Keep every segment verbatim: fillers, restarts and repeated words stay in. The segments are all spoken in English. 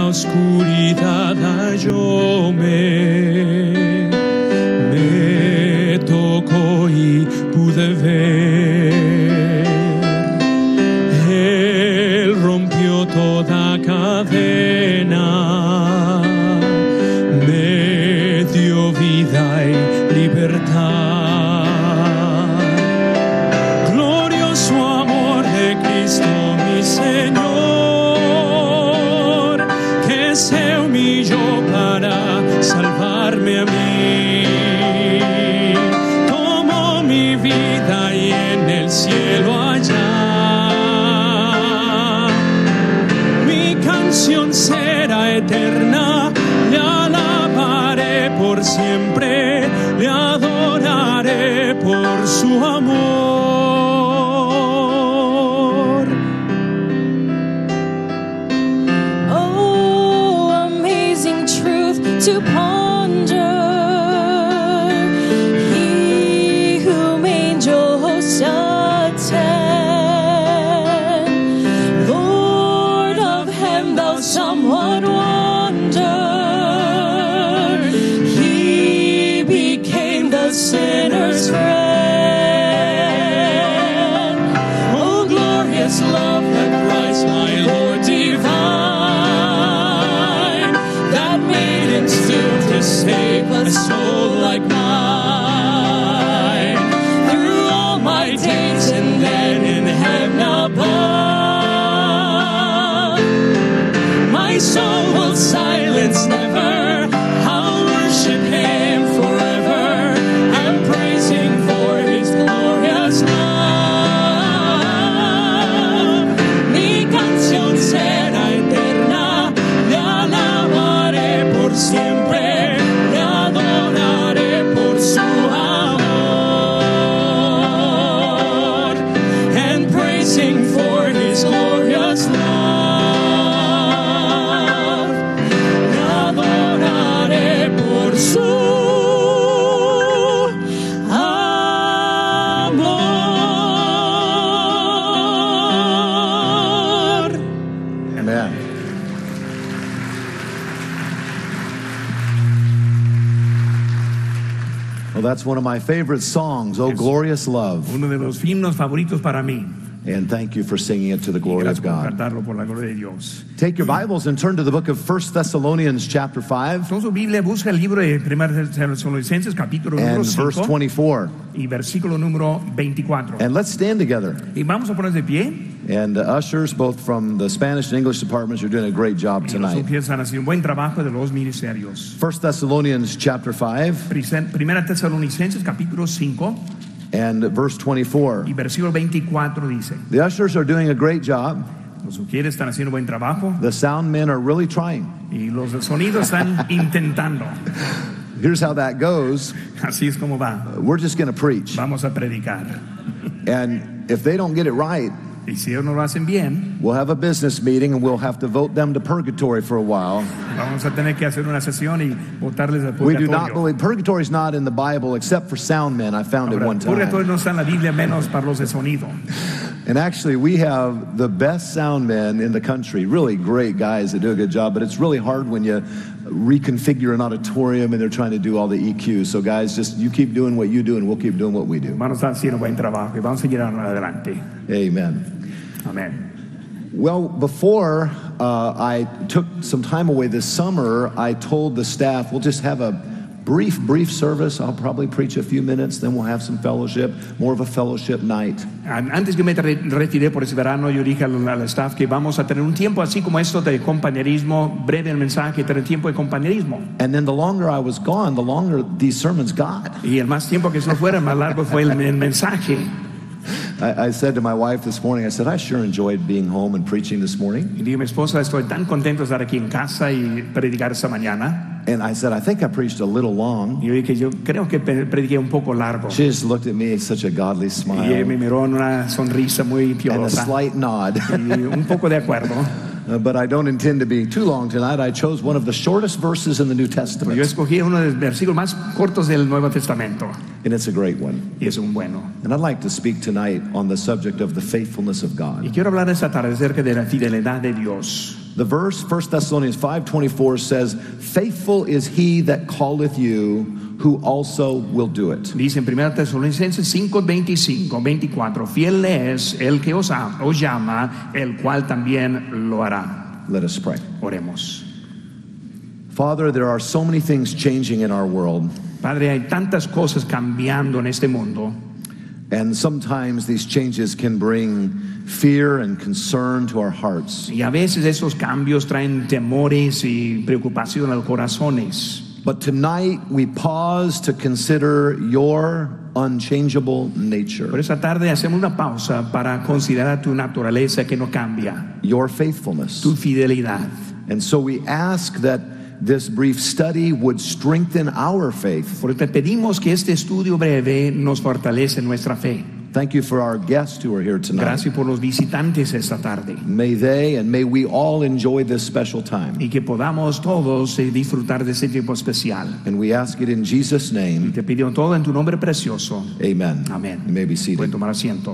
oscuridad hallóme, me tocó y pude ver. Él rompió toda cadena, me dio vida y libertad. Glorioso amor de Cristo mi Señor, que se humilló para salvarme a mí. Tomó mi vida y en el cielo allá mi canción será eterna. Le alabaré por siempre, le adoraré por su amor. Oh, amazing truth to ponder. He whom angels attend, Lord of heaven, thou somewhat wonder. He became the sinner's friend. Oh, glorious love that Christ my Lord divine, that made him stoop to save a soul like mine. Through all my days and then in heaven above, my soul will silence never. I'll worship him forever and praise him for his glorious love. Mi canción será eterna, le alabaré por siempre, le adoraré por su amor, and praising for his glorious love. Le adoraré por su amor. Amen. Well, that's one of my favorite songs, Oh Glorious Love. Uno de los himnos favoritos para mí. And thank you for singing it to the glory Gracias of por God. cantarlo por la gloria de Dios. Take your Bibles and turn to the book of First Thessalonians chapter five Con su Biblia busca el libro de primera Tesalonicenses capítulo número and verse cinco twenty-four. y versículo número veinticuatro. And let's stand together. Y vamos a ponernos de pie. And uh, ushers, both from the Spanish and English departments, are doing a great job Y los tonight. empiezan a hacer un buen trabajo de los ministerios. First Thessalonians chapter five Primera Tesalonicenses capítulo cinco and verse twenty-four. y versículo veinticuatro dice: The ushers are doing a great job. Los uquieres están haciendo buen trabajo The sound men are really trying. y los de sonido están intentando. Here's how that goes. Así es como va. We're just going to preach. Vamos a predicar. And if they don't get it right, Y si ellos no lo hacen bien, we'll have a business meeting and we'll have to vote them to purgatory for a while. vamos a tener que hacer una sesión y votarles al We do not purgatorio. believe purgatory is not in the Bible except for sound men. I found it Ahora, one purgatorio time. no está en la Biblia, menos para los de sonido. And actually, we have the best sound men in the country. Really great guys that do a good job. But it's really hard when you reconfigure an auditorium and they're trying to do all the E Qs. So guys, just you keep doing what you do and we'll keep doing what we do. Vamos a estar haciendo buen trabajo y vamos a seguir adelante. Amen. Amén. Well, before uh, I took some time away this summer, I told the staff we'll just have a brief, brief service. I'll probably preach a few minutes, then we'll have some fellowship, more of a fellowship night. Antes que me retiré por ese verano, yo dije al, al staff que vamos a tener un tiempo así como esto de compañerismo, breve el mensaje, tener tiempo de compañerismo. And then the longer I was gone, the longer these sermons got. Y el más tiempo que eso fuera, más largo fue el, el mensaje. I, I said to my wife this morning, I said, I sure enjoyed being home and preaching this morning. Y dije a mi esposa, estoy tan contento de estar aquí en casa y predicar esta mañana. And I said, I think I preached a little long. Y yo dije, yo creo que prediqué un poco largo. She just looked at me with such a godly Y smile ella me miró en una sonrisa muy and a piadosa slight nod. y un poco de acuerdo. Uh, but I don't intend to be too long tonight. I chose one of the shortest verses in the New Yo Testament, escogí uno de los versículos más cortos del Nuevo Testamento and it's a great one. y es un bueno. And I'd like to speak tonight on the subject of the faithfulness of Y God. quiero hablar esta tarde acerca de la fidelidad de Dios. The verse, First Thessalonians five twenty-four says, "Faithful is he that calleth you, who also will do it." Dice en primera Tesalonicenses cinco veinticinco, veinticuatro, fiel es el que os, ha, os llama, el cual también lo hará. Let us pray. Oremos. Father, there are so many things changing in our world. Padre, hay tantas cosas cambiando en este mundo. And sometimes these changes can bring fear and concern to our hearts. Y a veces esos cambios traen temores y preocupación a los corazones. But tonight we pause to consider your unchangeable nature, Por esta tarde hacemos una pausa para considerar tu naturaleza que no cambia, your faithfulness. tu fidelidad. And so we ask that this brief study would strengthen our faith. Por eso te pedimos que este estudio breve nos fortalece nuestra fe. Thank you for our guests who are here tonight. Gracias por los visitantes esta tarde. May they and may we all enjoy this special time. Y que podamos todos eh, disfrutar de este tiempo especial. And we ask it in Jesus' Y name. te pido todo en tu nombre precioso. Amen. Amén. You may be Pueden seated. tomar asiento.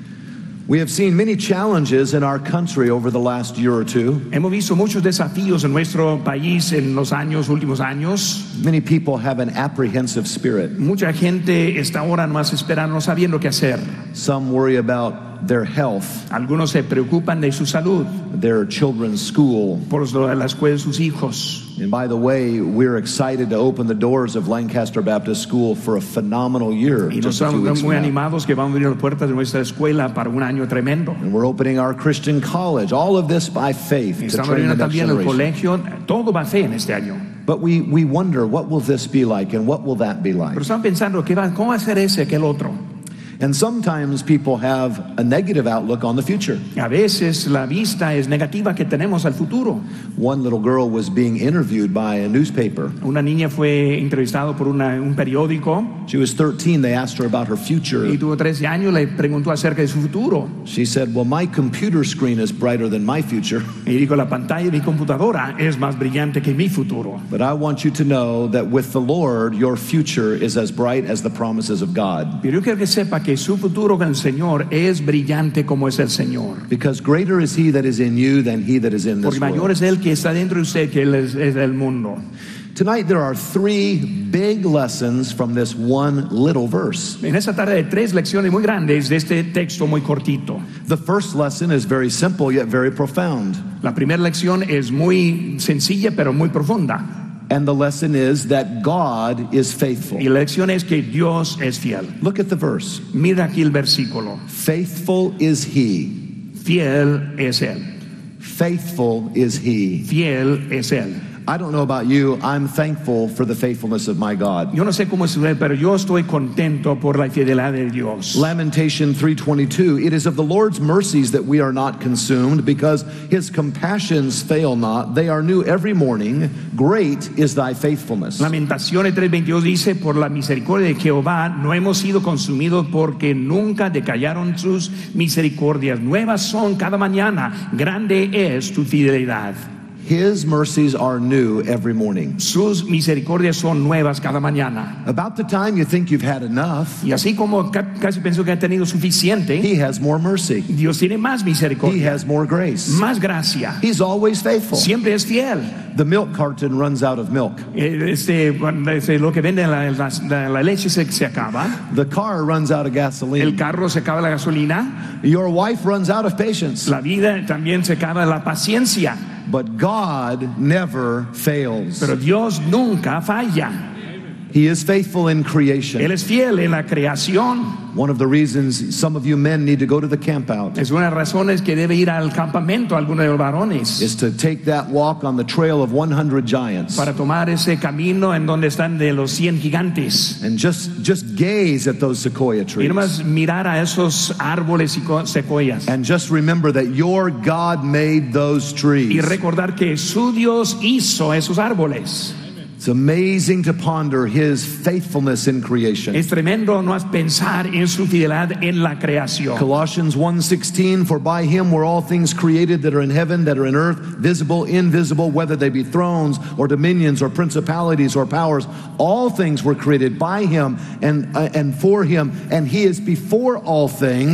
We have seen many challenges in our country over the last year or two. Hemos visto muchos desafíos en nuestro país en los años, últimos años. Many people have an apprehensive spirit. Mucha gente está ahora más esperando, no sabiendo qué hacer. Some worry about their health, Algunos se preocupan de su salud, their children's school. por la escuela de sus hijos. And by the way, we're excited to open the doors of Lancaster Baptist School for a phenomenal year. Y nos just a few estamos weeks muy from now. animados que vamos a abrir las puertas de nuestra escuela para un año tremendo. And we're opening our Christian college. All of this by faith Y to estamos train the abriendo next también el generation. colegio, todo va a fe en este año. But we, we wonder, what will this be like and what will that be like? Pero están pensando, ¿qué va, ¿cómo va a ser ese, aquel otro? And sometimes people have a negative outlook on the future. A veces la vista es negativa que tenemos al futuro. One little girl was being interviewed by a newspaper. Una niña fue entrevistada por una, un periódico She was thirteen. They asked her about her future. y tuvo trece años, le preguntó acerca de su futuro. She said, well, my computer screen is brighter than my future. Y dijo, la pantalla de mi computadora es más brillante que mi futuro. But I want you to know that with the Lord, your future is as bright as the promises of God. Pero yo quiero que sepa que su futuro con el Señor es brillante como es el Señor. Because greater is he that is in you than he that is in this Porque mayor world. es Él que está dentro de usted que Él es, es del mundo. Tonight there are three big lessons from this one little verse. En esta tarde hay tres lecciones muy grandes de este texto muy cortito. The first lesson is very simple yet very profound. La primera lección es muy sencilla pero muy profunda. And the lesson is that God is faithful. Y la lección es que Dios es fiel. Look at the verse. Mira aquí el versículo. Faithful is he. Fiel es Él. Faithful is he. Fiel es Él. I don't know about you, I'm thankful for the faithfulness of my God. Yo no sé cómo es usted, pero yo estoy contento por la fidelidad de Dios. Lamentation three twenty-two, it is of the Lord's mercies that we are not consumed, because his compassions fail not. They are new every morning. Great is thy faithfulness. Lamentaciones tres veintidós dice, por la misericordia de Jehová no hemos sido consumidos, porque nunca decayeron sus misericordias. Nuevas son cada mañana, grande es tu fidelidad. His mercies are new every morning. Sus misericordias son nuevas cada mañana. About the time you think you've had enough, Y así como ca- casi pienso que ha tenido suficiente, he has more mercy. Dios tiene más He misericordia, has more grace. más gracia. He's always faithful. Siempre es fiel. The milk carton runs out of milk. Eh, Este, cuando, este, lo que vende la, la, la- la leche se, se acaba, The car runs out of el gasoline. carro se acaba la gasolina, Your wife runs out of patience. la vida también se acaba la paciencia. But God never fails. Pero Dios nunca falla. He is faithful in creation. Él es fiel en la creación. One of the reasons some of you men need to go to the camp out Es una de las razones que debe ir al campamento algunos de los varones is to take that walk on the trail of one hundred giants para tomar ese camino en donde están de los cien gigantes and just just gaze at those sequoia y trees nomás mirar a esos árboles y co- secuoyas and just remember that your God made those y trees. recordar que su Dios hizo esos árboles. It's amazing to ponder his faithfulness in creation. Es tremendo no es pensar en su fidelidad en la creación. Colossians one sixteen, for by him were all things created that are in heaven, that are in earth, visible, invisible, whether they be thrones or dominions or principalities or powers. All things were created by him and uh, and for him, and he is before all things,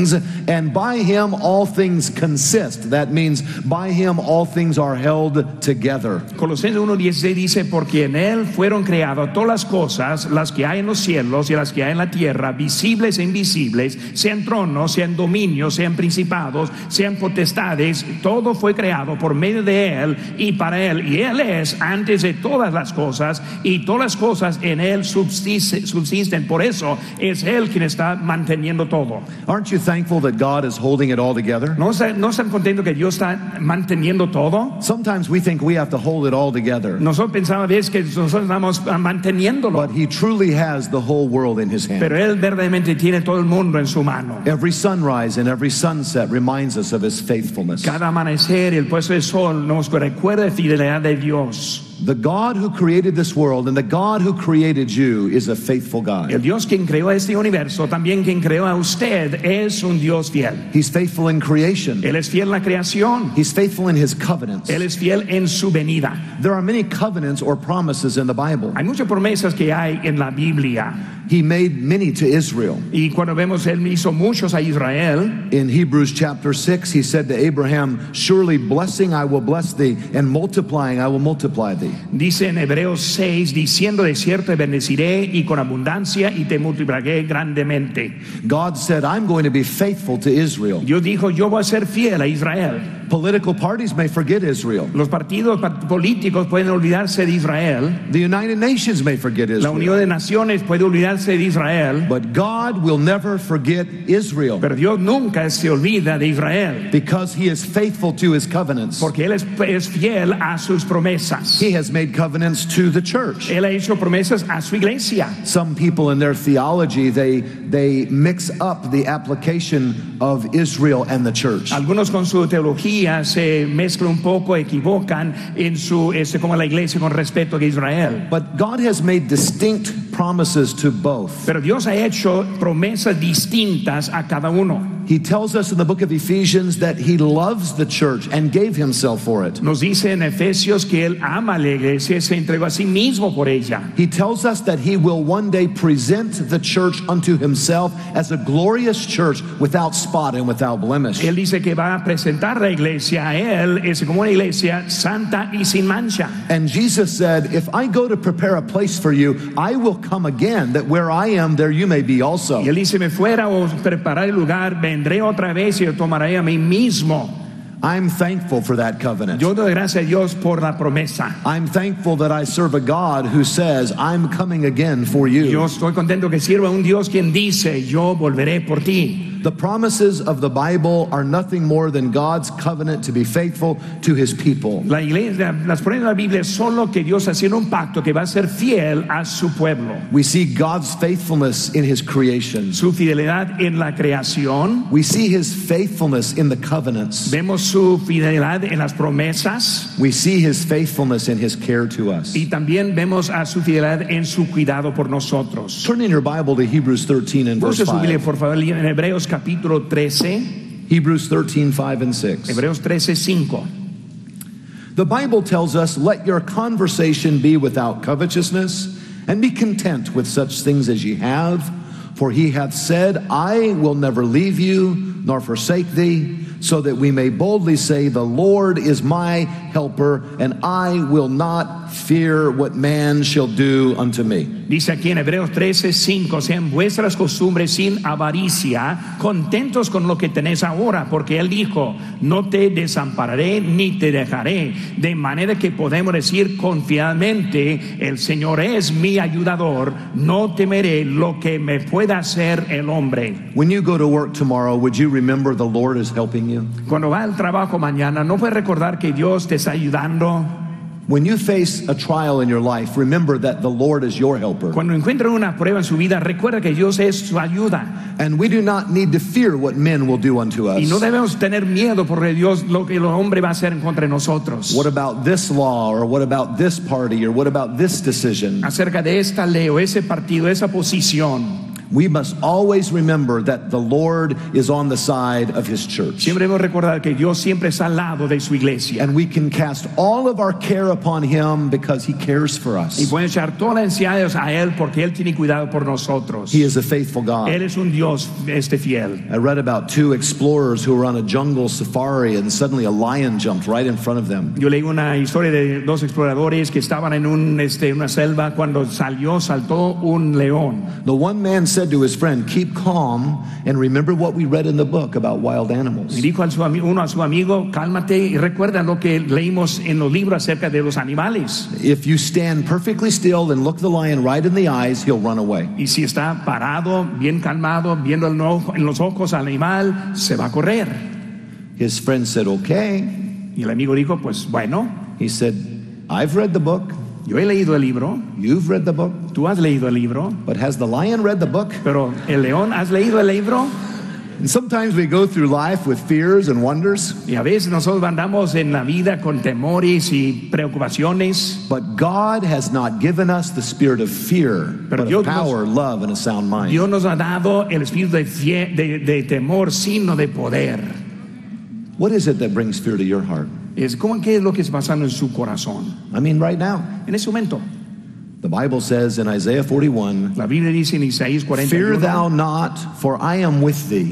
And by him all things consist. That means by him all things are held together. Colosenses uno dieciséis dice, porque en él fueron creadas todas las cosas, las que hay en los cielos y las que hay en la tierra, visibles e invisibles, sean tronos, sean dominios, sean principados, sean potestades, todo fue creado por medio de él y para él, y él es antes de todas las cosas, y todas las cosas en él subsisten, subsisten. Por eso es él quien está manteniendo todo. Aren't you thankful that God is holding it all together? ¿No, ¿No están contentos que Dios está manteniendo todo? Sometimes we think we have to hold it all together. Nosotros pensamos a veces que nosotros estamos manteniéndolo. But he truly has the whole world in his hand. Pero él verdaderamente tiene todo el mundo en su mano. Every sunrise and every sunset reminds us of his faithfulness. Cada amanecer y el puesto del sol nos recuerda la fidelidad de Dios. The God who created this world and the God who created you is a faithful God. El Dios quien creó este universo, también quien creó a usted, es un Dios fiel. He's faithful in creation. Él es fiel en la creación. He's faithful in his covenants. Él es fiel en su venida. There are many covenants or promises in the Bible. Hay muchas promesas que hay en la Biblia. He made many to Israel. Y cuando vemos, él hizo muchos a Israel. In Hebrews chapter six, he said to Abraham, surely blessing I will bless thee, and multiplying I will multiply thee. Dice en Hebreos seis, diciendo, de cierto te bendeciré y con abundancia y te multiplicaré grandemente. God said, I'm going to be faithful to Israel. Dios dijo, yo voy a ser fiel a Israel. Political parties may forget Israel. Los partidos políticos pueden olvidarse de Israel. The United Nations may forget La Unión Israel. de Naciones puede olvidarse de Israel. But God will never forget Israel Pero Dios nunca se olvida de Israel, because he is faithful to his covenants. porque él es, es fiel a sus promesas. He has made covenants to the church. Él ha hecho promesas a su iglesia. Some people in their theology, they, they mix up the application of Israel and the church. Algunos con su teología se mezclan un poco, equivocan en su este, como la iglesia con respecto a Israel. But God has made distinct promises to both. Pero Dios ha hecho promesas distintas a cada uno. He tells us in the book of Ephesians that he loves the church and gave himself for it. Nos dice en Efesios que él ama a la iglesia y se entregó a sí mismo por ella. He tells us that he will one day present the church unto himself as a glorious church without spot and without blemish. Él dice que va a presentar la iglesia a él es como una iglesia santa y sin mancha. And Jesus said, if I go to prepare a place for you, I will come again, that where I am, there you may be also. Y él dice, me fuera o preparar el lugar, vendré otra vez y lo tomaré a mí mismo. I'm thankful for that covenant. Yo doy gracias a Dios por la promesa. I'm thankful that I serve a God who says, I'm coming again for you. Yo estoy contento que sirva a un Dios quien dice, yo volveré por ti. The promises of the Bible are nothing more than God's covenant to be faithful to his people. La iglesia, las promesas de la Biblia es solo que Dios haciendo un pacto que va a ser fiel a su pueblo. We see God's faithfulness in his creation. Su fidelidad en la creación. We see his faithfulness in the covenants. Vemos su fidelidad en las promesas. We see his faithfulness in his care to us. Y también vemos a su fidelidad en su cuidado por nosotros. Turn in your Bible to Hebrews thirteen and verse Busque su Biblia, five. por favor, en Hebreos capítulo trece. Hebrews thirteen, five and six. Hebreos trece, cinco. The Bible tells us, let your conversation be without covetousness, and be content with such things as ye have. For he hath said, I will never leave you, nor forsake thee, so that we may boldly say, the Lord is my helper, and I will not fear what man shall do unto me. Dice aquí en Hebreos trece, cinco, sean vuestras costumbres sin avaricia, contentos con lo que tenéis ahora, porque él dijo, no te desampararé ni te dejaré, de manera que podemos decir confiadamente, el Señor es mi ayudador, no temeré lo que me pueda hacer el hombre. When you go to work tomorrow, would you remember the Lord is helping you? Cuando va al trabajo mañana, ¿no puedes recordar que Dios te está ayudando? When you face a trial in your life, remember that the Lord is your helper. Cuando encuentre una prueba en su vida, recuerda que Dios es su ayuda. And we do not need to fear what men will do unto us. Y no debemos tener miedo porque Dios lo que el hombre va a hacer en contra de nosotros. What about this law, or what about this party, or what about this decision? Acerca de esta ley o ese partido, esa posición. We must always remember that the Lord is on the side of His church. Siempre debemos recordar que Dios siempre está al lado de su iglesia. And we can cast all of our care upon Him because He cares for us. Y pueden echar todas las ansiedades a Él porque Él tiene cuidado por nosotros. He is a faithful God. Él es un Dios este fiel. I read about two explorers who were on a jungle safari and suddenly a lion jumped right in front of them. Yo leí una historia de dos exploradores que estaban en un, este, una selva cuando salió, saltó un león. The one man said to his friend, "Keep calm and remember what we read in the book about wild animals." Y dijo a su, uno a su amigo, cálmate y recuerda lo que leímos en los libros acerca de los animales. If you stand perfectly still and look the lion right in the eyes, he'll run away. Y si está parado, bien calmado, viendo el ojo, en los ojos al animal, se va a correr. His friend said, "Okay." Y el amigo dijo, pues bueno. He said, "I've read the book. Yo he leído el libro. You've read the book. Tú has leído el libro. But has the lion read the book?" Pero el león, ¿has leído el libro? And sometimes we go through life with fears and wonders. Y a veces nosotros andamos en la vida con temores y preocupaciones. But God has not given us the spirit of fear, Pero but Dios of power, nos, love, and a sound mind. Dios nos ha dado el espíritu de, fie, de, de temor, sino de poder. What is it that brings fear to your heart? Es como qué es lo que está pasando en su corazón. I mean, right now. En ese momento, The Bible says in Isaiah forty-one, la Biblia dice en Isaías cuarenta y uno, "Fear thou not, for I am with thee.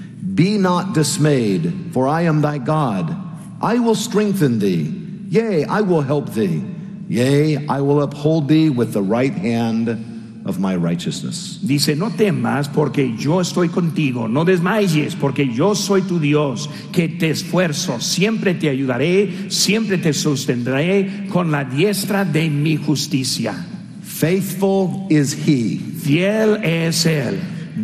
Be not dismayed, for I am thy God. I will strengthen thee. Yea, I will help thee. Yea, I will uphold thee with the right hand of my righteousness." Dice, no temas porque yo estoy contigo, no desmayes porque yo soy tu Dios, que te esfuerzo, siempre te ayudaré, siempre te sostendré con la diestra de mi justicia. Faithful is He. Fiel es Él.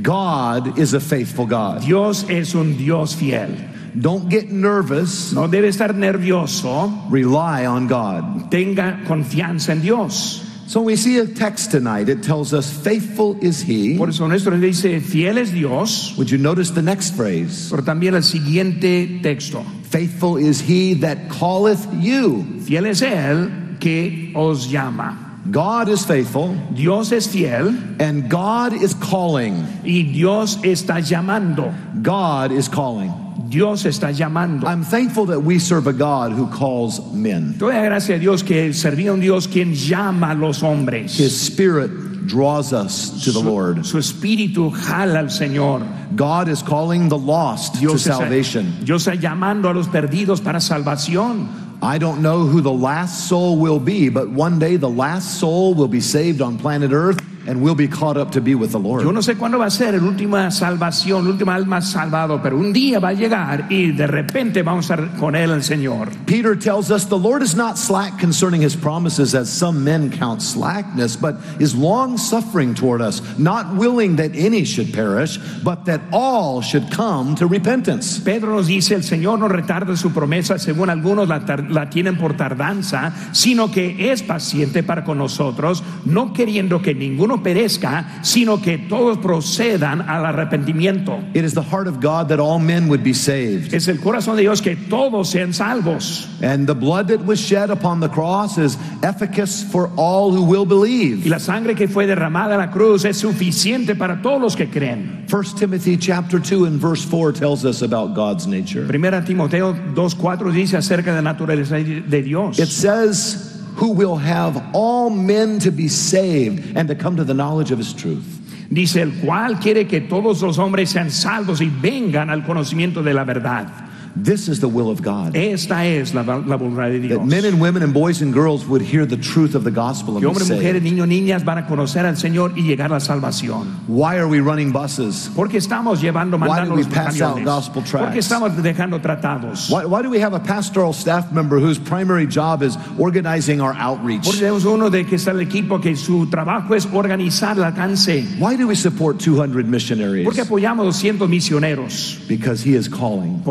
God is a faithful God. Dios es un Dios fiel. Don't get nervous. No debe estar nervioso. Rely on God. Tenga confianza en Dios. So we see a text tonight. It tells us, faithful is He. Por eso nuestro dice, fiel es Dios. Would you notice the next phrase? Pero también el siguiente texto. Faithful is He that calleth you. Fiel es Él que os llama. God is faithful. Dios es fiel. And God is calling. Y Dios está llamando. God is calling. Dios está llamando. I'm thankful that we serve a God who calls men. Doy gracias a Dios que serví a un Dios quien llama a los hombres. His Spirit draws us to the su, Lord. Su espíritu jala al Señor. God is calling the lost Dios to está, salvation. Dios está llamando a los perdidos para salvación. I don't know who the last soul will be, but one day the last soul will be saved on planet Earth and we'll be caught up to be with the Lord. Yo no sé cuándo va a ser la última salvación, la última alma salvado, pero un día va a llegar y de repente vamos a estar con él el Señor. Peter tells us the Lord is not slack concerning His promises, as some men count slackness, but is long suffering toward us, not willing that any should perish, but that all should come to repentance. Pedro nos dice, el Señor no retarda su promesa, según algunos la, la tienen por tardanza, sino que es paciente para con nosotros, no queriendo que ninguno perezca, sino que todos procedan al arrepentimiento. It is the heart of God that all men would be saved. Es el corazón de Dios que todos sean salvos. And the blood that was shed upon the cross is efficacious for all who will believe. Y la sangre que fue derramada en la cruz es suficiente para todos los que creen. First Timothy chapter two and verse four tells us about God's nature. Primera Timoteo dos cuatro dice acerca de la naturaleza de Dios. It says, who will have all men to be saved and to come to the knowledge of His truth. Dice, el cual quiere que todos los hombres sean salvos y vengan al conocimiento de la verdad. This is the will of God. Esta es la, la voluntad de Dios. That men and women and boys and girls would hear the truth of the gospel and Que be hombres, mujeres, saved. niños, niñas van a conocer al Señor y llegar a la salvación. Why are we running buses? Porque estamos llevando, Why mandando do we los pass out camiones. gospel tracts? Porque estamos dejando tratados. Why, why do we have a pastoral staff member whose primary job is organizing our outreach? Porque tenemos uno de que está el equipo que su trabajo es organizar el alcance. Why do we support two hundred missionaries? Porque apoyamos doscientos misioneros. Because He is calling. Porque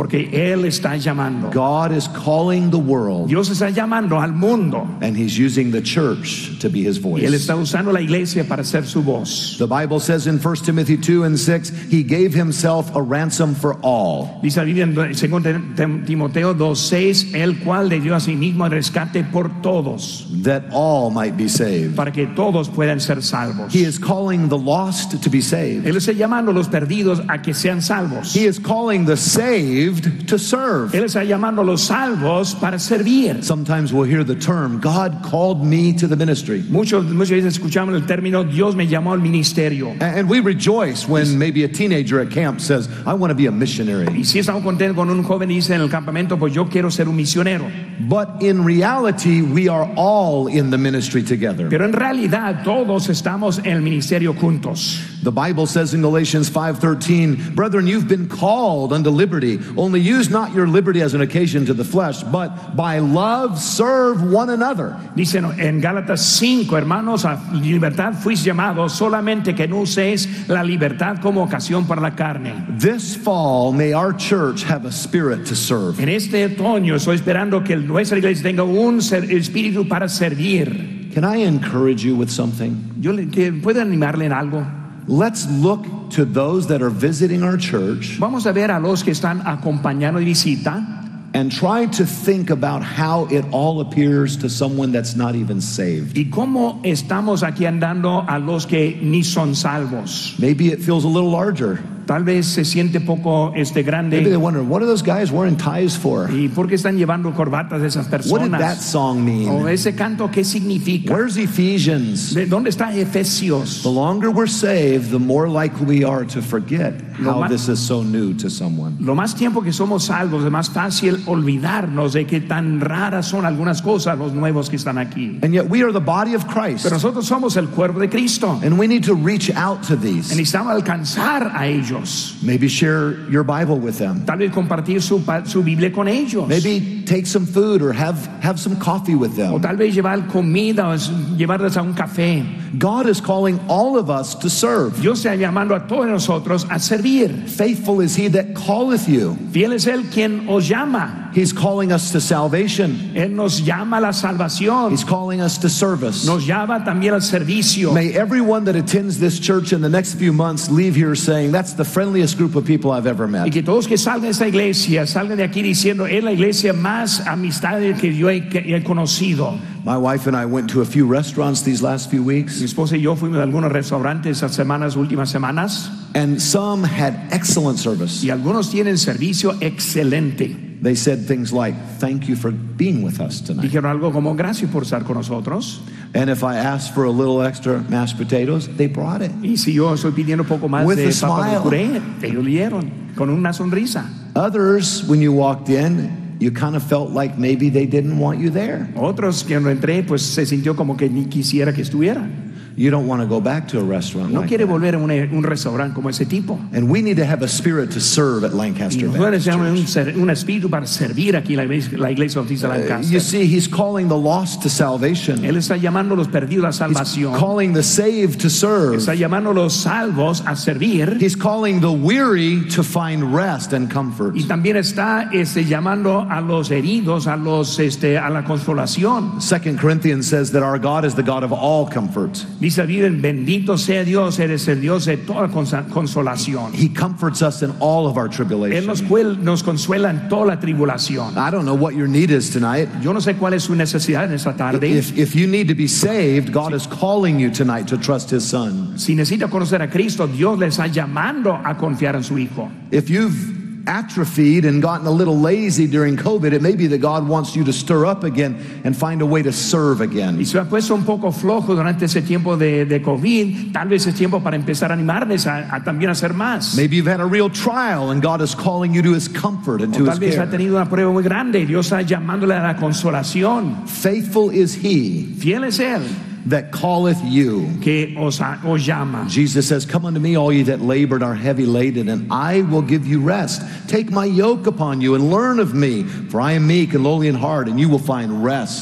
Él está llamando. God is calling the world, Dios está llamando al mundo. and He's using the church to be His Y Él voice. está usando la iglesia para ser su voz. The Bible says in First Timothy two and six, He gave Himself a ransom for all. Dice la Biblia en segundo Timoteo dos seis, el cual le dio a sí mismo el rescate por todos, That all might be saved. para que todos puedan ser salvos. He is calling the lost to be saved. Él está llamando a los perdidos a que sean salvos. He is calling the saved to serve. Él está llamando a los salvos para servir. Sometimes we'll hear the term, God called me to the ministry. Muchos, muchas veces escuchamos el término, Dios me llamó al ministerio. And we rejoice when maybe a teenager at camp says, I want to be a missionary. Y si estamos contentos con un joven dice en el campamento, pues yo quiero ser un misionero. But in reality, we are all in the ministry together. Pero en realidad todos estamos en el ministerio juntos. The Bible says in Galatians five thirteen, Brethren, you've been called unto liberty. Only use not your liberty as an occasion to the flesh, but by love serve one another. Dice en Gálatas cinco, hermanos, a libertad fuís llamados, solamente que no uséis la libertad como ocasión para la carne. This fall, may our church have a spirit to serve. En este otoño estoy esperando que nuestra iglesia tenga un ser- espíritu para servir. Can I encourage you with something? Yo le, que puedo animarle en algo. Let's look to those that are visiting our church Vamos a ver a los que están acompañando de visita and try to think about how it all appears to someone that's not even saved. y cómo estamos aquí andando a los que ni son salvos. Maybe it feels a little larger. Tal vez se siente poco este Maybe they grande. wonder, what are those guys wearing ties for? ¿Y por qué están llevando corbatas de esas What did that personas? song O mean? ese canto, ¿qué significa? Where's Ephesians? ¿De dónde está Efesios? The longer we're saved, the more likely we are to forget Lo how ma- this is so new to someone. Lo más tiempo que somos salvos, es más fácil olvidarnos de que tan raras son algunas cosas los nuevos que están aquí. And yet we are the body of Christ, Pero nosotros somos el cuerpo de Cristo. and we need to reach out to these. Necesitamos alcanzar a ellos. Maybe share your Bible with them. Tal vez compartir su, pa- su Biblia con ellos. Maybe take some food or have, have some coffee with O them. tal vez llevar comida o es- llevarles a un café. God is calling all of us to serve. Dios está llamando a todos nosotros a servir. Faithful is he that calleth you. Fiel es Él quien os llama. He's calling us to salvation. Él nos llama a la salvación. He's calling us to service. Nos llama también al servicio. May everyone that attends this church in the next few months leave here saying, that's the friendliest group of people I've ever Y met. que todos que salgan de esta iglesia, salgan de aquí diciendo, es la iglesia más amistad que yo he, que he conocido. My wife and I went to a few restaurants these last few Mi weeks, esposa y yo fuimos a algunos restaurantes esas semanas, últimas semanas, and some had excellent service. y algunos tienen servicio excelente. They said things like, thank you for being with us tonight. Dijeron algo como, gracias por estar con nosotros. And if I asked for a little extra mashed potatoes, they brought it. Y si yo estoy pidiendo un poco más With de a papas de smile. puré, ellos le dieron con una sonrisa. Others, when you walked in, you kind of felt like maybe they didn't want you there. Otros que no entré, pues se sintió como que ni quisiera que estuviera. You don't want to go back to a restaurant No like quiere that. volver a un, un restaurante como ese tipo. And we need to have a spirit to serve at Y Lancaster nosotros Baptist necesitamos un, Church. ser- un espíritu para servir aquí en la iglesia, la iglesia bautista de Uh, Lancaster. you see, he's calling the lost to salvation. Él está llamando a los perdidos a He's salvación. calling the saved to serve. Está llamando a los salvos a servir. He's calling the weary to find rest and comfort. Y también está este, llamando a los heridos, a los este, a la consolación. Second Corinthians says that our God is the God of all comfort. Dice la Biblia, bendito sea Dios, eres el Dios de toda consa- consolación. He comforts us in all of our Él nos, tribulation. cuel- nos consuela en toda la tribulación. I don't know what your need is tonight. Yo no sé cuál es su necesidad en esta tarde. If, if you need to be saved, God is calling you tonight to trust His Son. Si necesita conocer a Cristo, Dios le está llamando a confiar en su Hijo. If you've atrophied and gotten a little lazy during COVID, it may be that God wants you to stir up again and find a way to serve Y again. se ha puesto un poco flojo durante ese tiempo de, de COVID, tal vez es tiempo para empezar a animarles a, a también hacer más. Maybe you've had a real trial and God is calling you to His comfort and O to tal His vez ha care. tenido una prueba muy grande y Dios está llamándole a la consolación. Faithful is He Fiel es Él that calleth you. que os, os llama. Jesus says, come unto me, all ye that labor and are heavy laden, and I will give you rest. Take my yoke upon you and learn of me, for I am meek and lowly in heart, and you will find rest for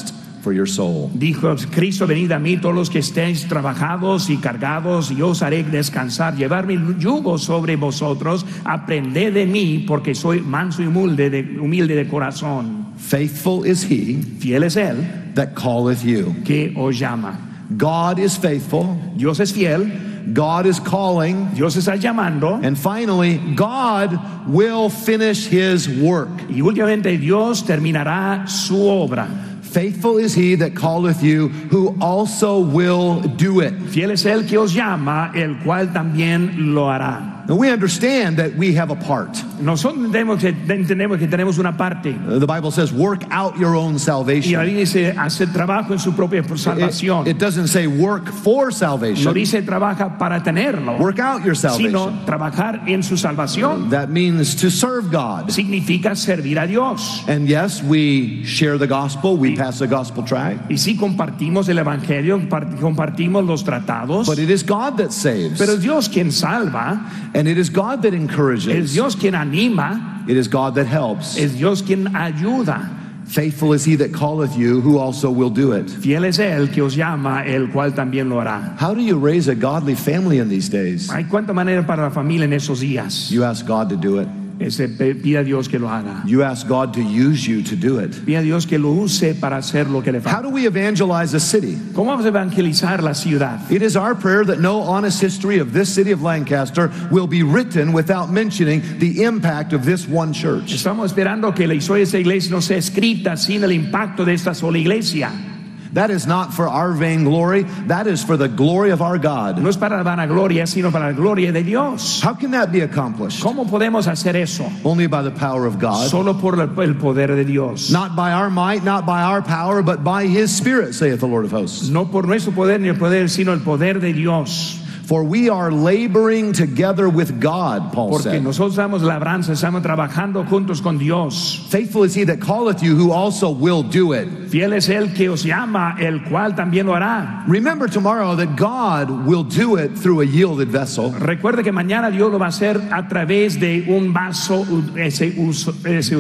for your soul. Dijo Cristo, venid a mí todos los que estéis trabajados y cargados, y yo os haré descansar. Llevar mi yugo sobre vosotros, aprended de mí, porque soy manso y humilde de, humilde de corazón. Faithful is he Fiel es él that calleth you. que os llama. God is faithful. Dios es fiel, God is calling. Dios está llamando, And finally, God will finish his work. y últimamente Dios terminará su obra. Faithful is he that calleth you, who also will do it. Fiel es el que os llama, el cual también lo hará. And we understand that we have a part. Nosotros entendemos que, entendemos que tenemos una parte. Uh, The Bible says, work out your own Y salvation. ahí dice, hacer trabajo en su propia salvación. It, it doesn't say work for No salvation. dice trabaja para tenerlo, Work out your sino salvation. trabajar en su salvación. That means to serve God. Significa servir a Dios. And yes, we share the gospel. We pass the gospel tract. Y sí compartimos el evangelio, par- compartimos los tratados, But it is God that saves. pero es Dios quien salva, And it is God that es encourages. Dios quien anima, It is God that helps. es Dios quien ayuda. Faithful is he that calleth you, who also will do it. Fiel es él que os llama, el cual también lo hará. How do you raise a godly family in these days? Hay cuánta manera para la familia en esos días. You ask God to do it. Ese, pide a Dios que lo haga. You ask God to use you to do it. Pide a Dios que lo use para hacer lo que le How falta. do we evangelize a city? ¿Cómo vamos a evangelizar la ciudad? It is our prayer that no honest history of this city of Lancaster will be written without mentioning the impact of this one church. Estamos esperando que la historia de esta iglesia no sea escrita sin el impacto de esta sola iglesia. That is not for our vain glory. That is for the glory of our God. No es para la vanagloria, sino para la gloria de Dios. How can that be accomplished? ¿Cómo podemos hacer eso? Only by the power of God. Solo por el el poder de Dios. Not by our might, not by our power, but by his Spirit, saith the Lord of hosts. No por nuestro poder ni el poder, sino el poder de Dios. For we are laboring together with God, Paul Porque said. nosotros estamos labranza, estamos trabajando juntos con Dios. Faithful is he that calleth you, who also will do it. Fiel es el que os llama, el cual también lo hará. Remember tomorrow that God will do it through a yielded vessel. Recuerde que mañana Dios lo va a hacer a través de un vaso ese, uso, ese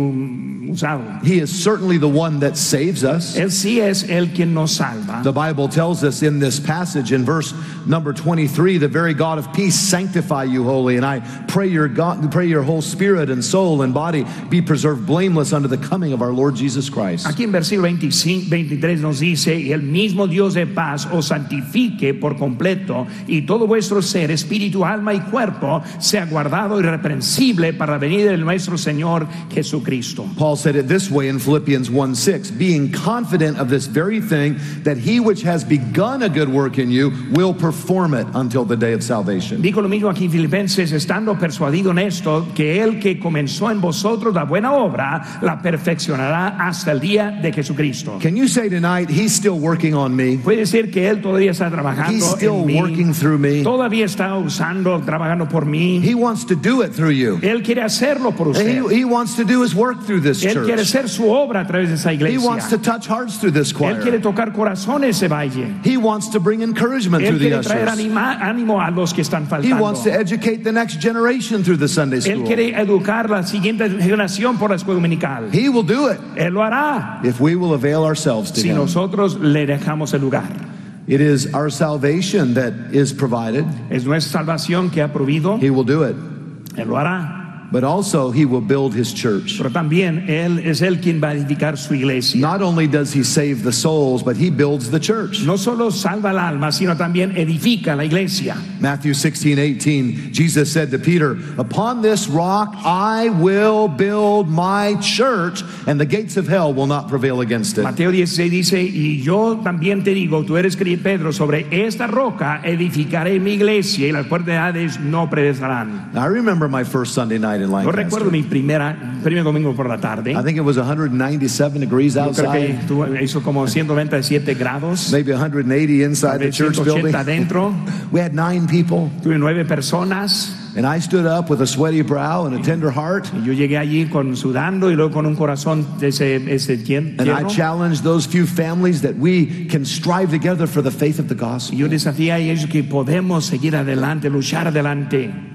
um, usado. He is certainly the one that saves us. Él sí es el quien nos salva. The Bible tells us in this passage in verse number twenty-three, the very God of peace sanctify you wholly, and I pray your God, pray your whole spirit and soul and body be preserved blameless unto the coming of our Lord Jesus Christ. Aquí en versículo veinticinco, veintitrés nos dice, y el mismo Dios de paz os santifique por completo, y todo vuestro ser, espíritu, alma y cuerpo sea guardado irreprensible para la venida de nuestro Señor Jesucristo. Paul said it this way in Philippians one six, being confident of this very thing, that he which has begun a good work in you will perform it until the day of salvation. Dijo lo mismo aquí en Filipenses, estando persuadido en esto, que el que comenzó en vosotros la buena obra, la perfeccionará hasta el día de Jesucristo. Can you say tonight, he's still working on me? Puede decir que él todavía está trabajando He's still en mí, working through me. todavía está usando, trabajando por mí. He wants to do it through you. Él quiere hacerlo por usted. He, he wants to do his work through this Él quiere church. hacer su obra a través de esa He iglesia. wants to touch hearts through this Él quiere choir. tocar corazones ese valle. He wants to bring encouragement Él through the quiere traer ushers. anima, ánimo a los que están He faltando. wants to educate the next generation through the Sunday Él school. quiere educar la siguiente generación por la escuela dominical. He will do it Él lo hará if we will avail ourselves to si him. nosotros le dejamos el lugar. It is our salvation that is provided. Es nuestra salvación que ha provisto. He will do it. Él lo hará. But also he will build his church. Pero también Él es Él quien va a edificar su iglesia. Not only does he save the souls, but he builds the church. No solo salva el alma, sino también edifica la iglesia. Matthew sixteen eighteen, Jesus said to Peter, upon this rock I will build my church, and the gates of hell will not prevail against it. Mateo dieciséis dice, y yo también te digo, tú eres Pedro, sobre esta roca edificaré mi iglesia, y las puertas de Hades no prevalecerán. I remember my first Sunday night in Yo Lancaster. recuerdo mi primera, primer domingo por la tarde. I think it was one hundred ninety-seven degrees Yo creo que outside, tuvo- hizo como ciento noventa y siete grados. maybe one hundred eighty inside the church ciento building. ochenta adentro. We had nine people, Tuve nueve personas. and I stood up with a sweaty brow and a tender heart, Y yo llegué allí con sudando y luego con un corazón de ese, ese tien- and I tierno. challenged those few families that we can strive together for the faith of the Y gospel. yo desafié a ellos que podemos seguir adelante, luchar adelante.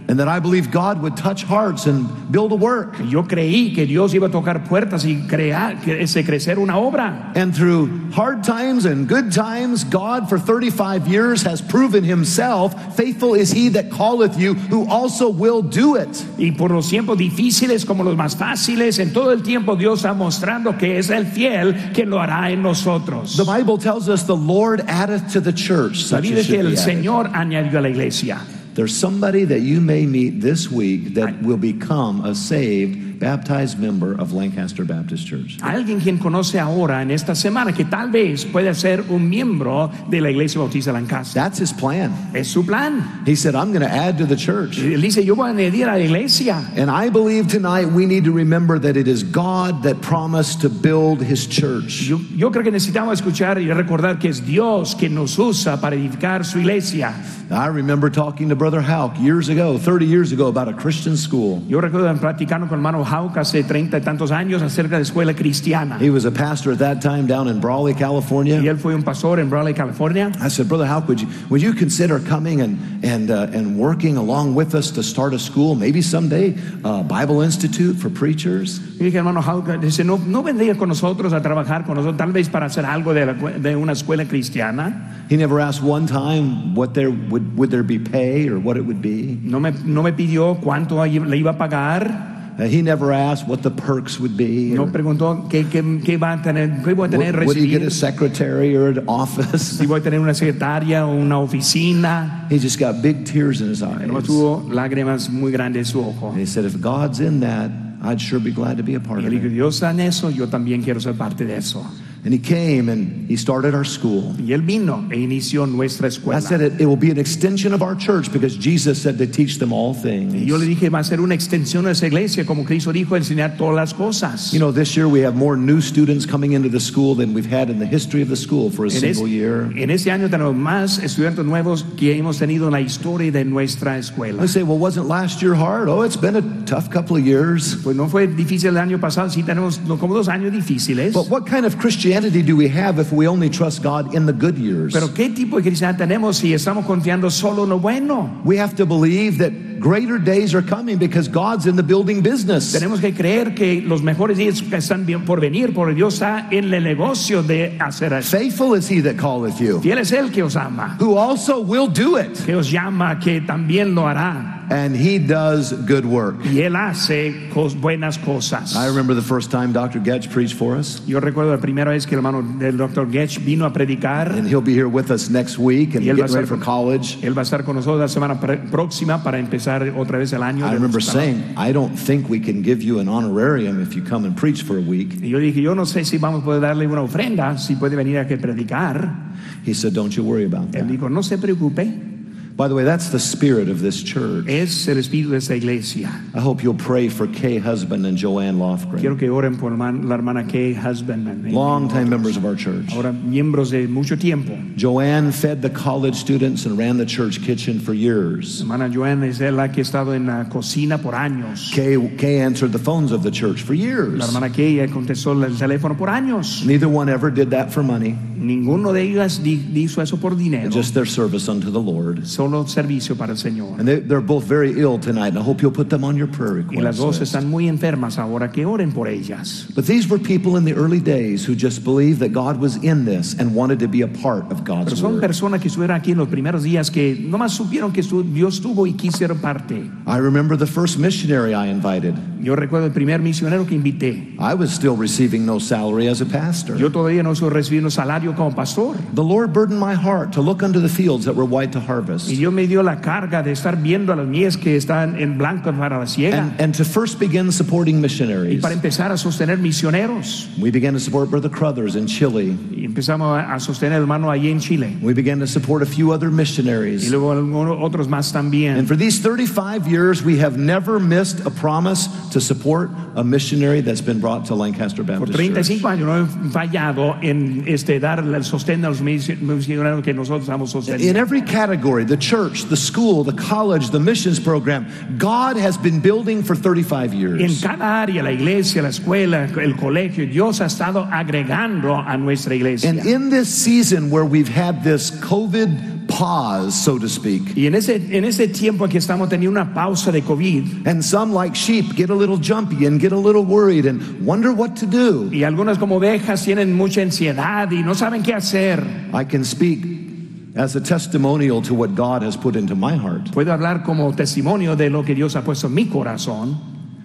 And that I believed God would touch hearts and build a work. Yo creí que Dios iba a tocar puertas y crear, que- ese, crecer una obra. And through hard times and good times, God for thirty-five years has proven himself. Faithful is he that calleth you, who also will do it. Y por los tiempos difíciles como los más fáciles, en todo el tiempo Dios está mostrando que es el fiel que lo hará en nosotros. The Bible tells us the Lord addeth to the church La such Biblia as es que should el be added. Señor añadió a la iglesia. There's somebody that you may meet this week that will become a saved, baptized member of Lancaster Baptist Church. Alguien quien conoce ahora en esta semana que tal vez puede ser un miembro de la iglesia bautista de Lancaster. That's his plan. Es su plan. He said, I'm going to add to the church. Él dice, yo voy a añadir a la iglesia. And I believe tonight we need to remember that it is God that promised to build his church. Yo, yo creo que necesitamos escuchar y recordar que es Dios quien nos usa para edificar su iglesia. I remember talking to Brother Hauk years ago, thirty years ago, about a Christian school. Yo recuerdo platicando con el hermano Hauck hace treinta y tantos años acerca de escuela cristiana. He was a pastor at that time down in Brawley, Y California. él fue un pastor en Brawley, California. I said, Brother Hauk, would you, would you consider coming and, and, uh, and working along with us to start a school, maybe someday, uh, Bible Institute for preachers? Y dije, hermano Hauck, dice, no, no vendría con nosotros a trabajar con nosotros, tal vez para hacer algo de, la, de una escuela cristiana. He never asked one time what there would, would there be pay or what it would be. No me, no me pidió cuánto le iba a pagar. Uh, he never asked what the perks would be. No or preguntó qué, qué, qué va a tener, qué voy a tener, would, would he get recibir. a secretary or an office? Si voy a tener una secretaria o una oficina. He just got big tears in his eyes. No tuvo lágrimas muy grandes en su ojo. And he said, if God's in that, I'd sure be glad to be a part Y of él dijo, it. Dios está en eso, yo también quiero ser parte de eso. And he came and he started our school. Y él vino e inició nuestra I escuela. said it, it will be an extension of our church because Jesus said to teach them all things. Y yo le dije, va a ser una extensión de esa iglesia, como Cristo dijo, enseñar todas las cosas. You know, this year we have more new students coming into the school than we've had in the history of the school for a En, es- single year. en este año tenemos más estudiantes nuevos que hemos tenido en la historia de nuestra escuela. I say, well, wasn't last year hard? Oh, it's been a tough couple of years. Pues no fue difícil el año pasado, sí tenemos no, como dos años difíciles. But what kind of Christianity do we have if we only trust God in the good years? Pero ¿qué tipo de cristiandad tenemos si estamos confiando solo en lo bueno? We have to believe that greater days are coming because God's in the building business. Tenemos que creer que los mejores días que están bien por venir, porque Dios está en el negocio de hacer eso. Faithful is he that calleth you, Fiel es Él que os ama, who also will do it. que os llama, que también lo hará. And he does good work. Y Él hace cos- buenas cosas. I remember the first time Doctor Getch preached for us. Yo recuerdo la primera vez que el hermano del doctor Getch vino a predicar. And he'll be here with us next week and Y él va a getting ready estar for con- college. Él va a estar con nosotros la semana pre- próxima para empezar otra vez el año. I de remember nuestra- saying, I don't think we can give you an honorarium if you come and preach for a week. Y yo dije, yo no sé si vamos a poder darle una ofrenda, si puede venir a que predicar. He said, don't you worry about Él that. dijo, no se preocupe, By the way, that's the spirit of this church. es el espíritu de esta iglesia. I hope you'll pray for Kay Husband and Joanne Quiero Lofgren, que oren por herman- la hermana Kay Husband. longtime members of our church. Ahora miembros de mucho tiempo. Joanne fed the college students and ran the church kitchen for years. Hermana Joanne es la que ha estado en la cocina por años. Kay, Kay answered the phones of the church for La years. hermana Kay contestó el teléfono por años. Neither one ever did that for money, Ninguno de ellas di- hizo eso por dinero. just their service unto the Lord. Solo servicio para el Señor. And they, they're both very ill tonight, and I hope you'll put them on your prayer Y las request dos list. están muy enfermas ahora, que oren por ellas. But these were people in the early days who just believed that God was in this and wanted to be a part of Pero God's son word. personas que estuvieron aquí en los primeros días que nomás supieron que su- Dios estuvo y quisieron parte. I remember the first missionary I invited. Yo recuerdo el primer misionero que invité. I was still receiving no salary as a pastor. Yo todavía no estoy recibiendo salario como pastor. The Lord burdened my heart to look unto the fields that were white to harvest, Y Dios me dio la carga de estar viendo a las mies que están en blanco para la siega. and, and to first begin supporting Y missionaries. para empezar a sostener misioneros. We began to support Brother Crothers in Chile. Y empezamos a a sostener hermano allí en Chile. We began to support a few other Y missionaries. luego algunos otros más también. And for these thirty-five years, we have never missed a promise to support a missionary that's been brought to Lancaster Por Baptist treinta y Church. cinco años no he fallado en este, dar el sostén a los misioneros que nosotros estamos In sosteniendo. every category, the church, the school, the college, the missions program, God has been building for thirty-five En years. cada área, la iglesia, la escuela, el colegio, Dios ha estado agregando a nuestra iglesia. And in this season where we've had this COVID pause, so to speak. Y en ese, en ese tiempo que estamos teniendo una pausa de COVID, And some, like sheep, get a little jumpy and get a little worried and wonder what to do. y algunas como ovejas tienen mucha ansiedad y no saben qué hacer. I can speak as a testimonial to what God has put into my heart. Puedo hablar como testimonio de lo que Dios ha puesto en mi corazón.